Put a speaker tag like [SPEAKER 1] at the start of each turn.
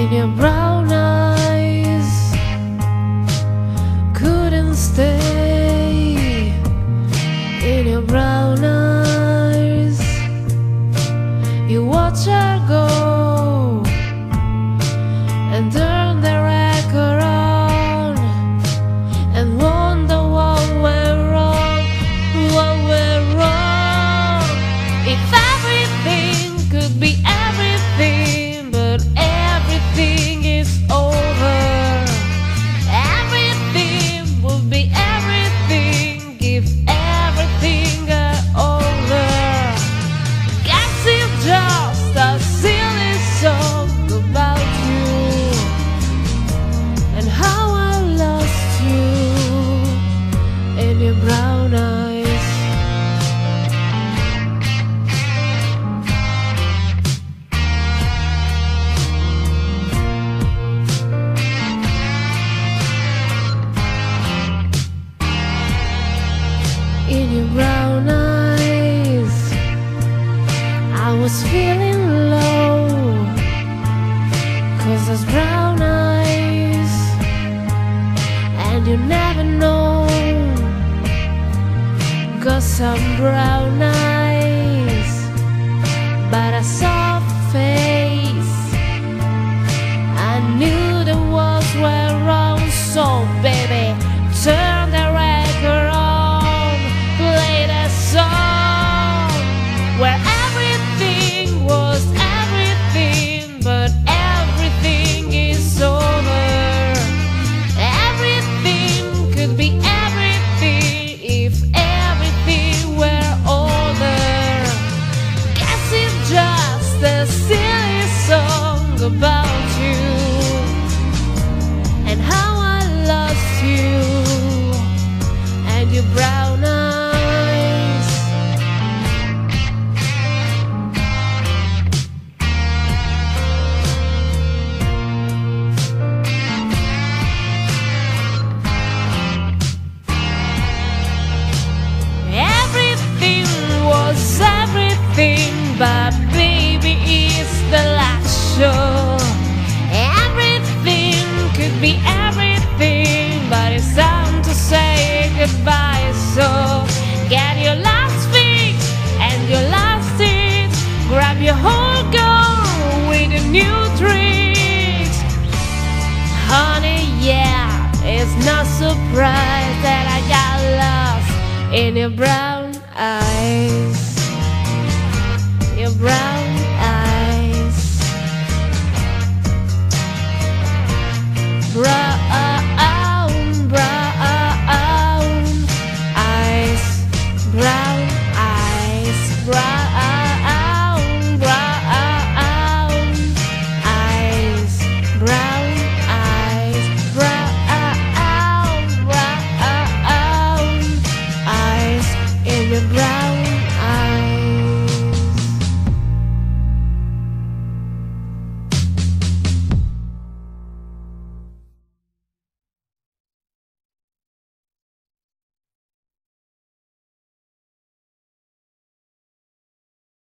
[SPEAKER 1] in your brown eyes, couldn't stay in your brown eyes. You watch her go and turn the record on and wonder what went wrong, what went wrong. If everything could be everything, but everything is over. Everything would be everything if everything got over. Guess it's just a silly song about you and how I lost you in your brown eyes. In your brown eyes, I was feeling low, 'cause those brown eyes, and you never know, got some brown eyes, but a soft face. I knew the walls were wrong, so baby, turn the record on, play that song where everything was everything, but everything is over. Everything could be everything if everything were older. Guess it's just a silly song about you and how I lost you and your brown eyes. Everything was everything, but baby, it's the last show. Everything could be everything, but it's time to say goodbye. So get your last fix and your last hit, grab your whole goal with a new tricks. Honey, yeah, it's no surprise that I got lost in your brown eyes. Your brown